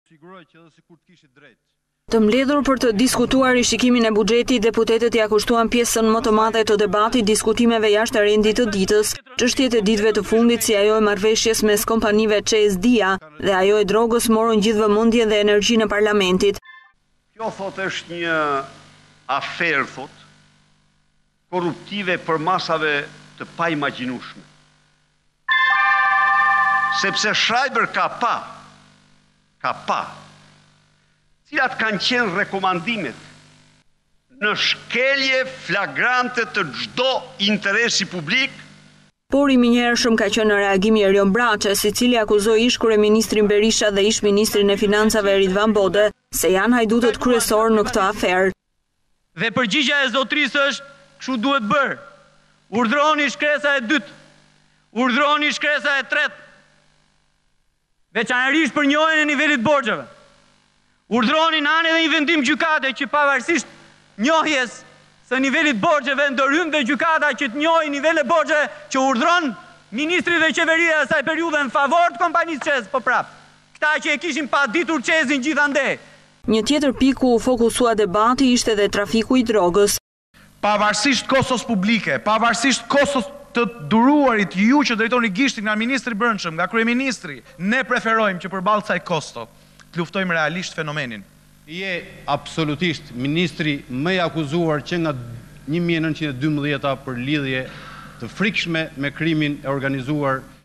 Të mbledhur për të diskutuar rishikimin e buxhetit, deputetët ja kushtuan pjesën më të madhe të debatit diskutimeve jashtë rendit të ditës, çështjet e ditëve të fundit si ajo e marrëveshjes mes kompanive ÇEZ-Dia dhe ajo e drogës morën gjithë vëmendjen dhe energjinë e parlamentit. Kjo thot është një aferë, thot, korruptive për masave të paimagjinueshme. Sepse Schreiber ka pa, cilat kanë qenë rekomandimet në shkelje flagrante të çdo interesi publik. Por I minjëhershëm ka qenë reagimi i Erion Braçës, I cili akuzoi ish-kryeministrin Berisha dhe ish-ministrin e financave Ridvan Bode se janë hajdutët kryesor në këtë aferë. Dhe përgjigjja e zotrisë është, kështu duhet bërë. Urdhroni shkresa e dytë, urdhroni shkresa e tretë, veçanërisht për njohjen e nivelit borxheve. Urdhroni në anë edhe një vendim gjykate që pavarësisht njohjes së nivelit borxheve ndërhyn dhe gjykata që të njohë nivelet borxheve që urdhron ministri dhe qeveria e asaj periudhe në favor të kompanisë ÇEZ, po prap. Këta që e kishin paditur ÇEZ-in gjithandej. Një tjetër pikë ku u fokusua debati ishte dhe trafiku I drogës. Pavarësisht kostos publike, pavarësisht kostos të duruarit ju që drejtoni gishtin nga ministri i Brendshëm, nga kryeministri, ne preferojmë që përballë kësaj kosto të luftojmë realisht fenomenin. Je absolutisht ministri më I akuzuar që nga 1912 për lidhje të frikshme me krimin e organizuar